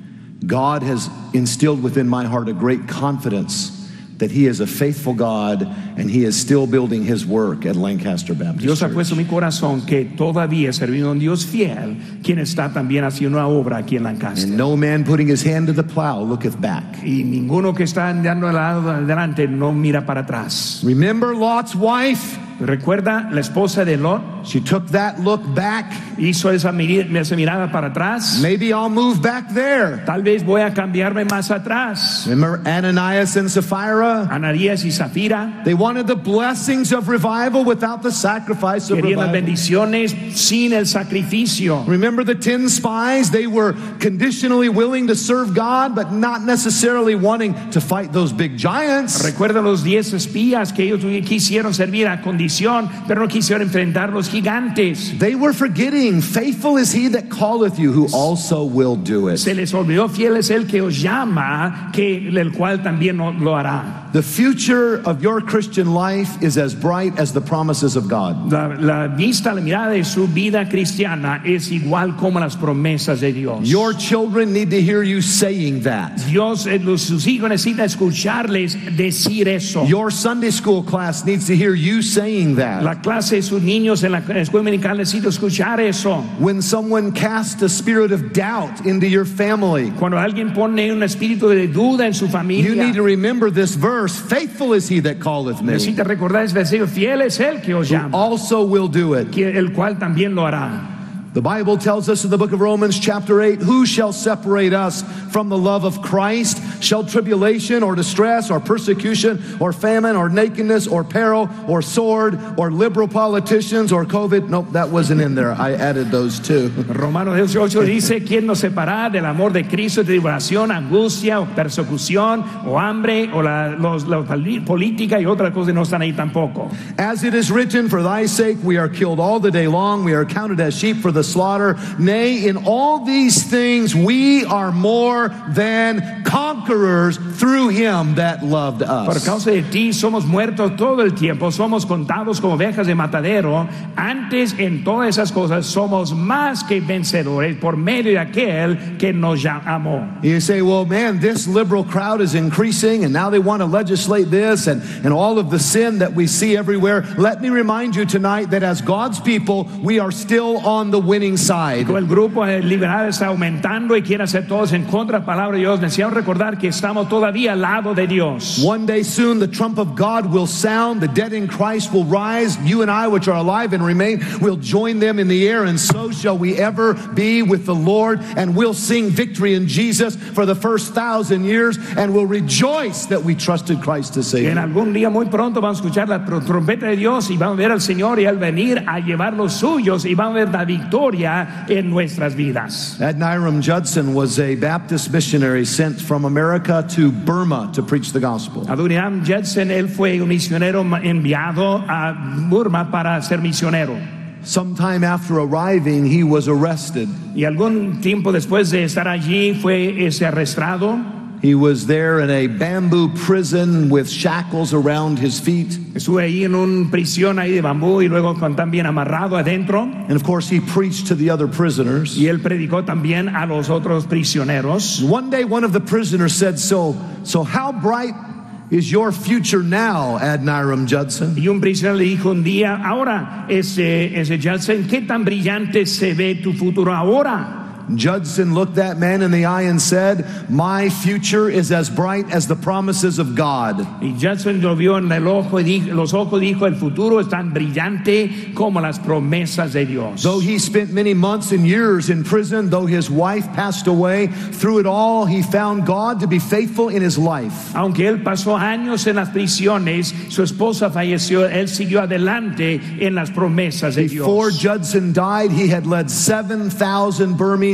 God has instilled within my heart a great confidence that He is a faithful God and He is still building His work at Lancaster Baptist Dios ha Church. puesto en mi corazón que todavía servimos a un Dios fiel, quien está también haciendo una obra aquí en Lancaster. And no man putting his hand to the plow looketh back. Y ninguno que está andando al lado adelante no mira para atrás. Remember Lot's wife? ¿Recuerda la esposa de Lot? She took that look back. Hizo esa, miri- esa mirada para atrás. Maybe I'll move back there. Tal vez voy a cambiarme más atrás. Remember Ananias and Sapphira? Ananías y Zafira They wanted the blessings of revival without the sacrifice of querían las revival. bendiciones sin el sacrificio. Remember the ten spies? They were conditionally willing to serve God, but not necessarily wanting to fight those big giants. Recuerda los diez espías que ellos quisieron servir a condición, pero no quisieron enfrentar los gigantes. They were forgetting, faithful is He that calleth you, who also will do it. Se les olvidó, fiel es el que os llama, que el cual también lo lo hará. The future of your Christian life is as bright as the promises of God. La, la vista, la mirada de su vida cristiana es igual como las promesas de Dios. Your children need to hear you saying that. Dios, eh, los- sus hijos necesitan escucharles decir eso. Your Sunday school class needs to hear you saying that. La clase de sus niños en la escuela dominical necesitan escuchar eso. When someone casts a spirit of doubt into your family, Cuando alguien pone un espíritu de duda en su you familia, need to remember this verse. Faithful is He that calleth me, necesita recordar ese versículo: fiel es el que os who llama, also will do it. que- el cual también lo hará. The Bible tells us in the book of Romans chapter eight, who shall separate us from the love of Christ? Shall tribulation or distress or persecution or famine or nakedness or peril or sword or liberal politicians or COVID? Nope, that wasn't in there. I added those too. Romanos ocho dice: ¿quién nos separará del amor de Cristo? Tribulación, angustia o persecución o hambre o la, los, la poli- política y otras cosas no están ahí tampoco. As it is written, for thy sake we are killed all the day long. We are counted as sheep for the slaughter. Nay, in all these things we are more than conquerors through Him that loved Por us. causa de ti somos muertos todo el tiempo, somos contados como ovejas de matadero. Antes, en todas esas cosas somos más que vencedores por medio de aquel que nos amó. You say, well, man, this liberal crowd is increasing and now they want to legislate this and, and all of the sin that we see everywhere. Let me remind you tonight that as God's people, we are still on the winning side. Como el grupo liberal está aumentando y quiere hacer todos en contra de la palabra de Dios, necesitamos recordar que estamos todavía al lado de Dios. One day soon the trump of God will sound, the dead in Christ will rise, you and I which are alive and remain will join them in the air, and so shall we ever be with the Lord, and we'll sing victory in Jesus for the first thousand years, and we'll rejoice that we trusted Christ to save En us. algún día muy pronto vamos a escuchar la tr- trompeta de Dios y vamos a ver al Señor y al venir a llevar los suyos y vamos a ver la victoria en nuestras vidas. Adoniram Judson was a Baptist missionary sent from America to Burma to preach the gospel. Adoniram Judson, él fue un misionero ma- enviado a Burma para ser misionero. Sometime after arriving, he was arrested. Y algún tiempo después de estar allí fue ese arrestado. He was there in a bamboo prison with shackles around his feet. Estuve ahí en una prisión ahí de bambú y luego con también amarrado adentro. And of course, he preached to the other prisoners. Y él predicó también a los otros prisioneros. One day, one of the prisoners said, So, so how bright is your future now, Adoniram Judson? Y un prisionero le dijo un día: ahora, ese, ese Judson, ¿qué tan brillante se ve tu futuro ahora? Judson looked that man in the eye and said, My future is as bright as the promises of God. Y Judson lo vio en el ojo y dijo, los ojos dijo: el futuro es tan brillante como las promesas de Dios. Though he spent many months and years in prison, though his wife passed away, through it all he found God to be faithful in his life. Aunque él pasó años en las prisiones, su esposa falleció, él siguió adelante en las promesas de Before Dios. Judson died, he had led seven thousand Burmese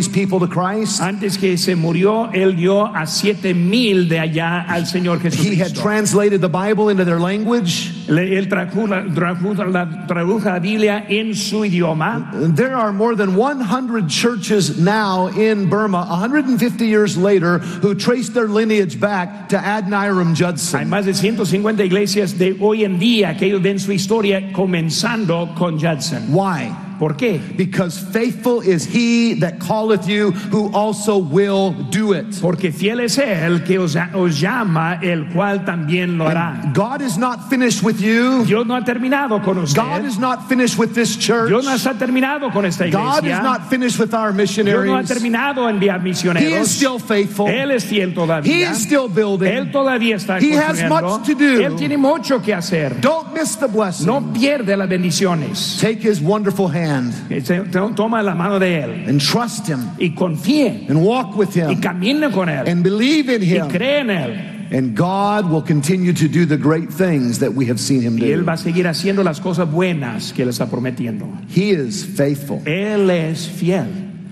these people to Christ. Antes que se murió, él dio a siete mil de allá al Señor He had Jesucristo. translated the Bible into their language. Le- Él trajo la, trajo la- tradujo la Biblia en su idioma. There are more than one hundred churches now in Burma, one hundred fifty years later, who trace their lineage back to Adoniram Hay Judson. más de ciento cincuenta iglesias de hoy en día que ellos ven su historia comenzando con Judson. Why? ¿Por qué? Because faithful is he that calleth you, who also will do it. Porque fiel es Él que os, os llama, el cual también lo hará. God is not finished with you. Dios no ha terminado con usted. God is not finished with this church. Dios no está terminado con esta God is iglesia. not finished with our Dios no ha missionaries. terminado en enviar He misioneros. is still faithful. Él es fiel He todavía. is still Él building. todavía está He has construyendo. much to do. Él tiene mucho que hacer. Don't miss the blessing. No pierde las bendiciones. Take his wonderful hand Se- Toma la mano de Él and trust him y confíe and walk with y him camine con Él and believe in y him. cree en Él. And God will continue to do the great things that we have seen him Y Él do. va a seguir haciendo las cosas buenas que Él está prometiendo. He is faithful. Él es fiel.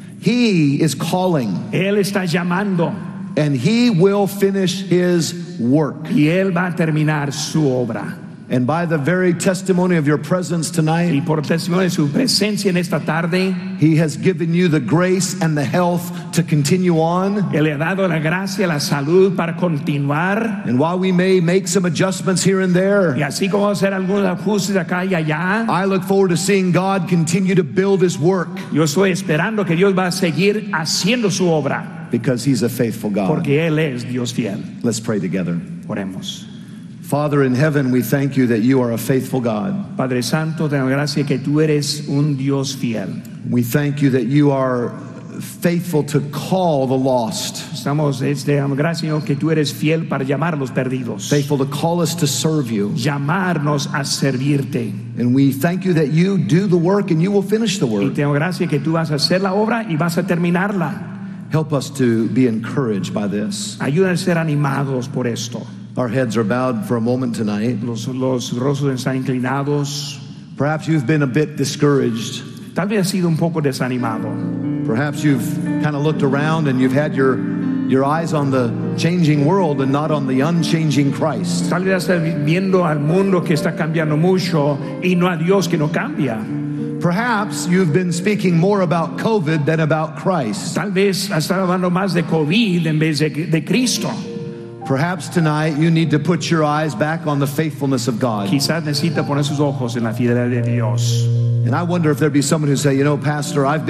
He is calling, Él está llamando and he will finish his work. y Él va a terminar su obra. And by the very testimony of your presence Y tonight, por testimonio de su presencia en esta tarde, he has given you the grace and the health to continue on. Él le ha dado la gracia, la salud para continuar. And while we may make some adjustments here and Y there, así como hacer algunos ajustes acá y allá, I look forward to seeing God continue to build his work yo estoy esperando que Dios va a seguir haciendo su obra, because he's a faithful God. porque Él es Dios fiel. Let's pray together. Oremos. Father in heaven, we thank you that you are a faithful God. Padre Santo, te doy gracias que tú eres un Dios fiel. We thank you that you are faithful to call the lost, Estamos, te damos gracias, Señor, que tú eres fiel para llamar a los perdidos, faithful to call us to serve you. llamarnos a servirte. And we thank you that you do the work and you will finish the Y work. te doy gracias que tú vas a hacer la obra y vas a terminarla. Help us to be encouraged by this. Ayúdanos a ser animados por esto. Our heads are bowed for a moment tonight. Los, los rostros están inclinados. Perhaps you've been a bit discouraged. Tal vez has sido un poco desanimado. Perhaps you've kind of looked around and you've had your, your eyes on the changing world and not on the unchanging Christ. Tal vez estás viendo al mundo que está cambiando mucho y no a Dios que no cambia. Perhaps you've been speaking more about COVID than about Christ. Tal vez has estado hablando más de COVID en vez de, de Cristo. Perhaps tonight you need to put your eyes back on the faithfulness of God. Quizás necesita poner sus ojos en la fidelidad de Dios. And I wonder if there'd be someone who say, you know, Pastor, I've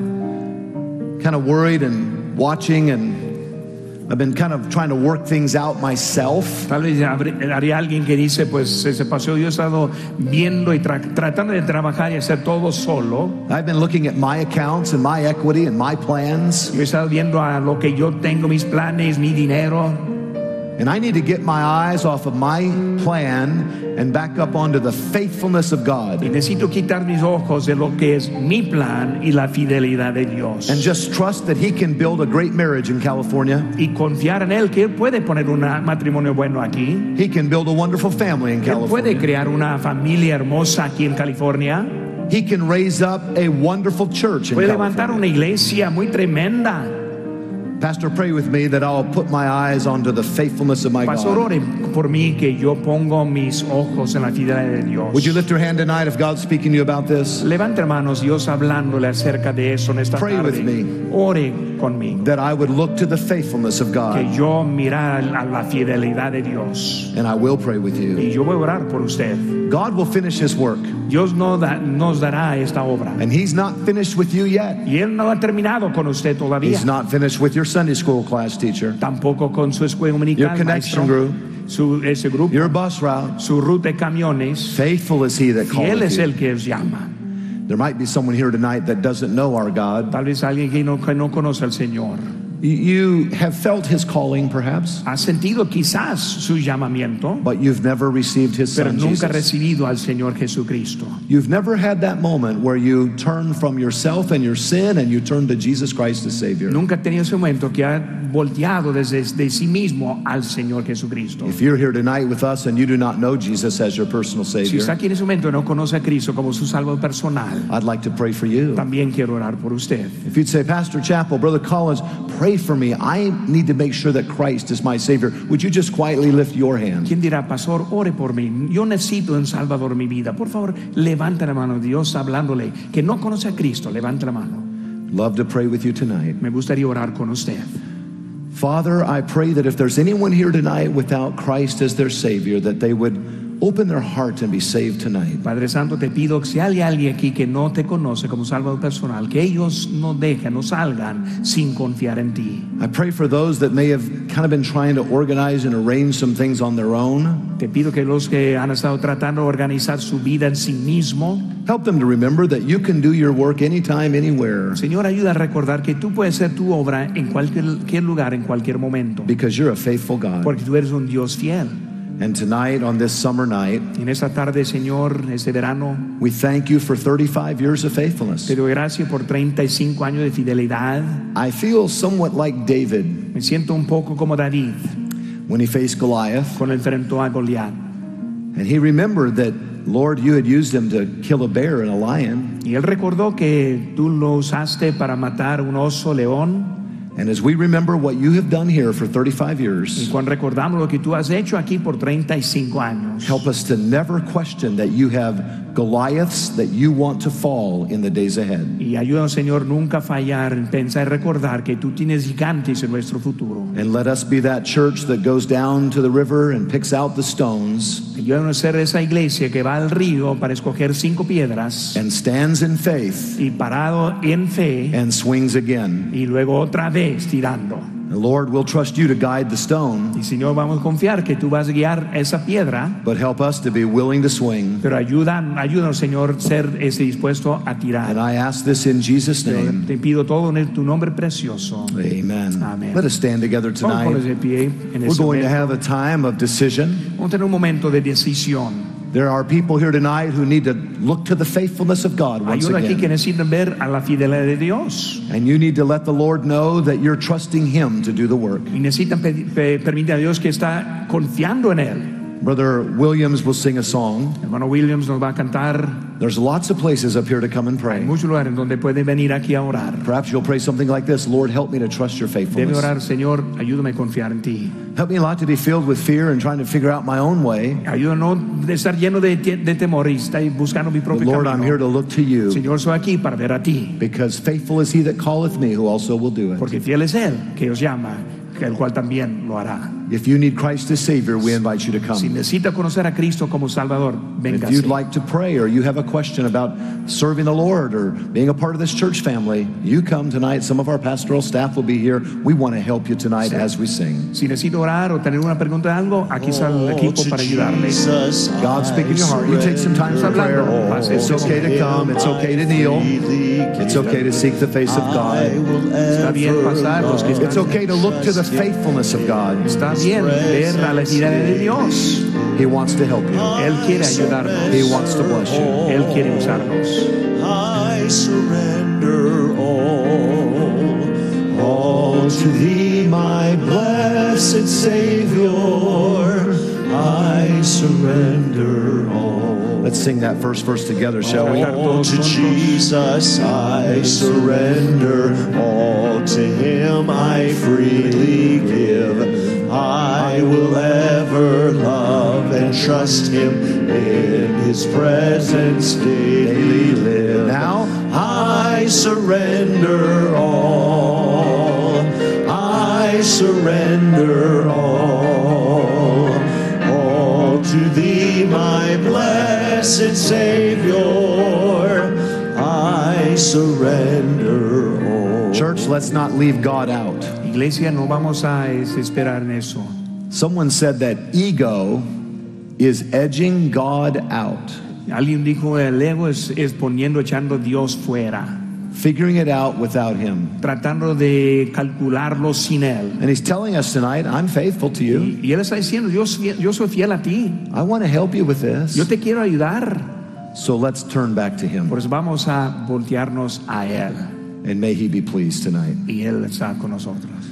been kind of worried and watching, and I've been kind of trying to work things out myself. Tal vez haría alguien que dice, pues ese paseo yo he estado viendo y tra tratando de trabajar y hacer todo solo. I've been looking at my accounts and my equity and my plans, Yo he estado viendo a lo que yo tengo, mis planes, mi dinero. and I need to get my eyes off of my plan and back up onto the faithfulness of Y God, necesito quitar mis ojos de lo que es mi plan y la fidelidad de Dios. and just trust that He can build a great marriage in California. Y confiar en Él, que Él puede poner un matrimonio bueno aquí. He can build a wonderful family in Él puede California. crear una familia hermosa aquí en California. He can raise up a wonderful church in Puede levantar California. una iglesia muy tremenda. Pastor, pray with me that I'll put my eyes onto the faithfulness of my Pastor, God. ore por mí que yo pongo mis ojos en la fidelidad de Dios. Would you lift your hand tonight if God's speaking to you about this? Levante hermanos, Dios hablándole acerca de eso en esta Pray tarde. with me. Ore conmigo. That I would look to the faithfulness of Que God, yo mirar a la fidelidad de Dios. and I will pray with Y you. yo voy a orar por usted. God will finish His work, Dios no da, nos dará esta obra. and He's not finished with you yet. Y Él no ha terminado con usted todavía. He's not finished with your Sunday school class teacher, Tampoco con su escuela your dominical, connection maestro. group, Su, ese grupo, your bus route. su ruta de camiones. Faithful is He that Y Él calleth es you. el que os llama. There might be someone here tonight that doesn't know our God. Tal vez alguien que no, que no conoce al Señor. You have felt His calling, perhaps, Ha sentido quizás su llamamiento, but you've never received His pero Son, nunca ha Jesus. recibido al Señor Jesucristo. You've never had that moment where you turn from yourself and your sin and you turn to Jesus Christ as Savior. Nunca ha tenido ese momento que ha volteado desde de sí mismo al Señor Jesucristo. If you're here tonight with us and you do not know Jesus as your personal Si Savior, está aquí en ese momento y no conoce a Cristo como su Salvador personal, I'd like to pray for you. también quiero orar por usted. If you'd say, Pastor Chappell, Brother Collins, pray for me. I need to make sure that Christ is my Savior. Would you just quietly lift your hand? ¿Quién dirá, pastor, ore por mí? Yo necesito un Salvador en mi vida. Por favor, levante la mano. Dios hablándole que no conoce a Cristo, levante la mano. Love to pray with you tonight. Me gustaría orar con usted. Father, I pray that if there's anyone here tonight without Christ as their Savior, that they would open their heart and be saved tonight. Padre Santo, te pido que si hay alguien aquí que no te conoce como Salvador personal, que ellos no dejen, no salgan sin confiar en ti. I pray for those that may have kind of been trying to organize and arrange some things on their own. Te pido que los que han estado tratando de organizar su vida en sí mismo, Help them to remember that you can do your work anytime, anywhere, Señor, ayuda a recordar que tú puedes hacer tu obra en cualquier, cualquier lugar, en cualquier momento, because you're a faithful God. porque tú eres un Dios fiel. And tonight, on this summer night, Y en esta tarde, Señor, este verano, we thank you for thirty-five years of faithfulness. te doy gracias por treinta y cinco años de fidelidad. I feel somewhat like David Me siento un poco como David when he faced Goliath, cuando enfrentó a Goliat. and he remembered that, Lord, you had used him to kill a bear and a lion. Y él recordó que tú lo usaste para matar un oso, león. And as we remember what you have done here for thirty-five Y years, cuando recordamos lo que tú has hecho aquí por treinta y cinco años, help us to never question that you have Goliaths that you want to fall in the days ahead. y ayúdanos, Señor, nunca fallar en pensar y recordar que tú tienes gigantes en nuestro futuro. And let us be that church that goes down to the river and picks out the stones Ayúdanos a ser esa iglesia que va al río para escoger cinco piedras and stands in faith y parado en fe and swings again. y luego otra vez tirando. And Lord, we'll trust you to guide the stone, Y Señor, vamos a confiar que tú vas a guiar esa piedra, but help us to be willing to swing. pero ayuda, ayúdanos, Señor, ser ese dispuesto a tirar. And I ask this in Jesus' Yo name. te pido todo en tu nombre precioso. Amen. Amen. Let us stand together Vamos a ponernos tonight. de pie en We're este going to momento. have a time of decision. Vamos a tener un momento de decisión. There are people here tonight who need to look to the faithfulness of God Hay once uno aquí que again. necesitan ver a la fidelidad de Dios And you need to let the Lord know that you're trusting Him to do the work. y necesitan pe- pe- permitir a Dios que está confiando en él. Brother Williams will sing a song. Hermano Williams nos va a cantar. There's lots of places up here to come and Hay pray. muchos lugares donde pueden venir aquí a orar. Perhaps you'll pray something like this: Lord, help me to trust your Debe faithfulness. orar, Señor, ayúdame a confiar en ti. Help me not to be filled with fear and trying to figure out my own way. Ayúdame a no de estar lleno de, de temor y estar buscando mi But propio Lord, I'm here camino. to look to you, Señor, soy aquí para ver a ti, because faithful is He that calleth me, who also will do it. porque fiel es Él que os llama, el cual también lo hará. If you need Christ as Savior, we invite you to Si come. necesita conocer a Cristo como Salvador, If venga. you'd like to pray, or you have a question about serving the Lord or being a part of this church family, you come tonight. Some of our pastoral staff will be here. We want to help you tonight as we sing. Si necesita orar o tener una pregunta de algo, aquí está el equipo para ayudarle. God, speak in your heart. You take some time for prayer. It's okay to come. It's okay to kneel. It's okay to seek the face of God. Está bien pasar los que It's están. okay to look to the faithfulness of God. Está bien ver a la fidelidad de Dios. He wants to help you. Él quiere ayudarnos. He wants to bless you. Él quiere usarnos. I surrender all, all to thee, my blessed Savior. I surrender all. Let's sing that first verse together, shall we? All to Jesus I surrender, all to Him I freely give. I will ever love and trust Him, in His presence daily live. Now, I surrender all, I surrender all, all to Thee, my blessed Savior, I surrender all. church, let's not leave God out. Iglesia, no vamos a desesperar en eso. Someone said that ego is edging God out, Alguien dijo, el ego es, es poniendo, echando a Dios fuera, figuring it out without Him. tratando de calcularlo sin Él. And He's telling us tonight, I'm faithful to you. Y, y Él está diciendo, yo, soy- yo soy fiel a ti, I want to help you with yo this. te quiero ayudar. So let's turn back to Him. Por eso vamos a voltearnos a Él. And may He be pleased tonight. Y Él está con nosotros.